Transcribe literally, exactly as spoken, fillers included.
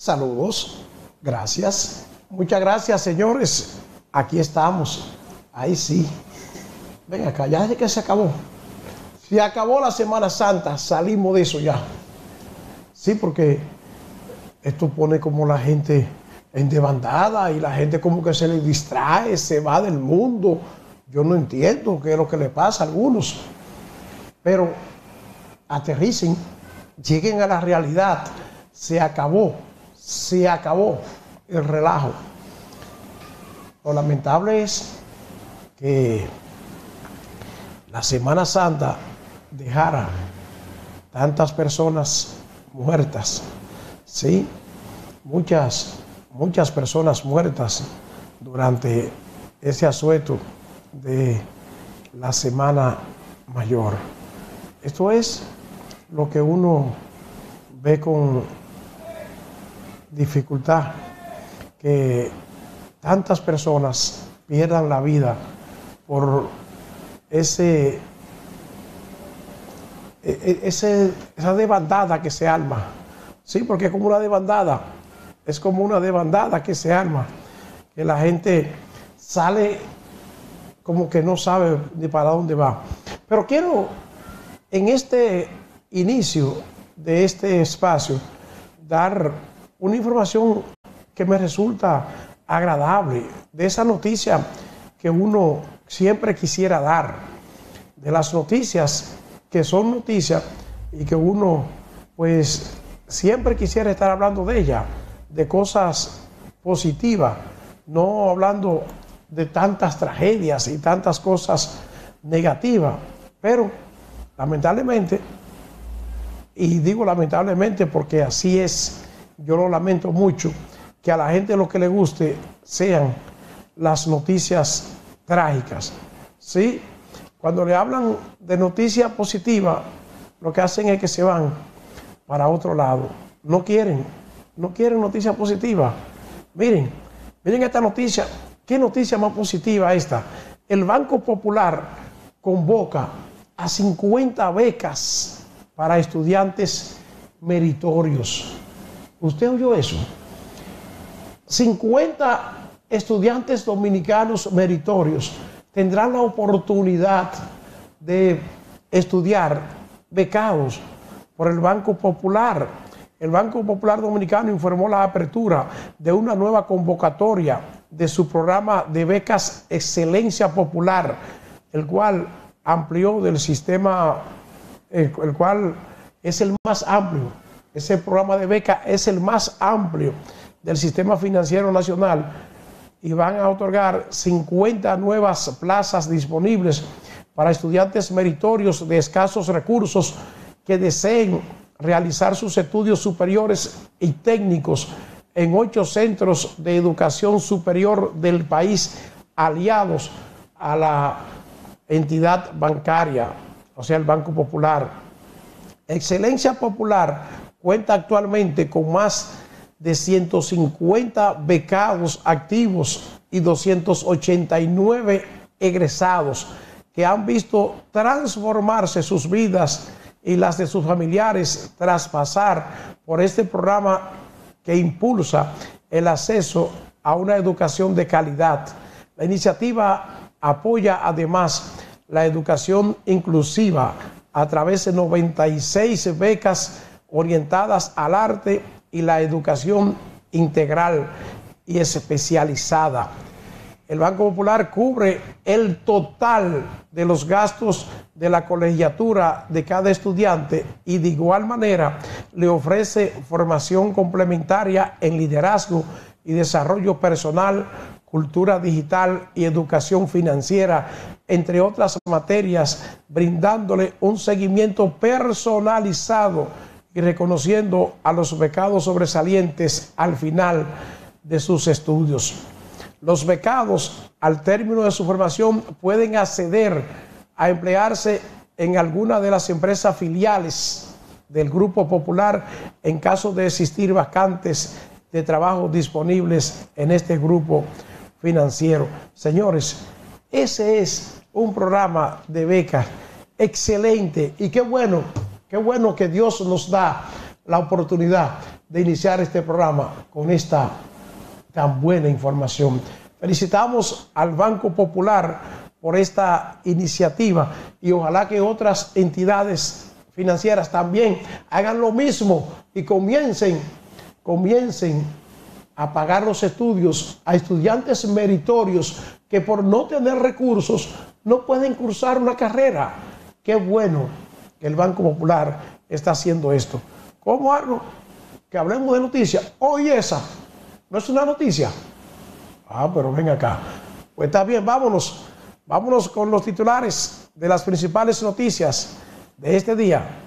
Saludos, gracias. Muchas gracias, señores. Aquí estamos. Ahí sí. Ven acá, ya es que se acabó. Se acabó la Semana Santa, salimos de eso ya. Sí, porque esto pone como la gente en desbandada y la gente como que se le distrae, se va del mundo. Yo no entiendo qué es lo que le pasa a algunos. Pero aterricen, lleguen a la realidad. Se acabó, se acabó el relajo. Lo lamentable es que la Semana Santa dejara tantas personas muertas, ¿sí? Muchas, muchas personas muertas durante ese asueto de la Semana Mayor. Esto es lo que uno ve con dificultad, que tantas personas pierdan la vida por ese, ese, esa desbandada que se arma. Sí, porque es como una desbandada, es como una desbandada que se arma, que la gente sale como que no sabe ni para dónde va. Pero quiero, en este inicio de este espacio, dar una información que me resulta agradable, de esa noticia que uno siempre quisiera dar, de las noticias que son noticias y que uno pues siempre quisiera estar hablando de ellas, de cosas positivas, no hablando de tantas tragedias y tantas cosas negativas. Pero lamentablemente, y digo lamentablemente porque así es, yo lo lamento mucho, que a la gente lo que le guste sean las noticias trágicas, ¿sí? Cuando le hablan de noticias positivas, lo que hacen es que se van para otro lado. No quieren, no quieren noticias positivas. Miren, miren esta noticia. ¿Qué noticia más positiva esta? El Banco Popular convoca a cincuenta becas para estudiantes meritorios. ¿Usted oyó eso? cincuenta estudiantes dominicanos meritorios tendrán la oportunidad de estudiar becados por el Banco Popular. El Banco Popular Dominicano informó la apertura de una nueva convocatoria de su programa de becas Excelencia Popular, el cual amplió del sistema, el, el cual es el más amplio. Ese programa de beca es el más amplio del sistema financiero nacional y van a otorgar cincuenta nuevas plazas disponibles para estudiantes meritorios de escasos recursos que deseen realizar sus estudios superiores y técnicos en ocho centros de educación superior del país aliados a la entidad bancaria, o sea, el Banco Popular. Excelencia Popular cuenta actualmente con más de ciento cincuenta becados activos y doscientos ochenta y nueve egresados que han visto transformarse sus vidas y las de sus familiares tras pasar por este programa que impulsa el acceso a una educación de calidad. La iniciativa apoya además la educación inclusiva a través de noventa y seis becas orientadas al arte y la educación integral y especializada. El Banco Popular cubre el total de los gastos de la colegiatura de cada estudiante y de igual manera le ofrece formación complementaria en liderazgo y desarrollo personal, cultura digital y educación financiera, entre otras materias, brindándole un seguimiento personalizado y reconociendo a los becados sobresalientes al final de sus estudios. Los becados, al término de su formación, pueden acceder a emplearse en alguna de las empresas filiales del Grupo Popular en caso de existir vacantes de trabajo disponibles en este grupo financiero. Señores, ese es un programa de becas excelente y qué bueno, qué bueno que Dios nos da la oportunidad de iniciar este programa con esta tan buena información. Felicitamos al Banco Popular por esta iniciativa y ojalá que otras entidades financieras también hagan lo mismo y comiencen, comiencen a pagar los estudios a estudiantes meritorios que por no tener recursos no pueden cursar una carrera. Qué bueno que el Banco Popular está haciendo esto. ¿Cómo algo? Que hablemos de noticias. Hoy esa no es una noticia. Ah, pero ven acá. Pues está bien, vámonos. Vámonos con los titulares de las principales noticias de este día.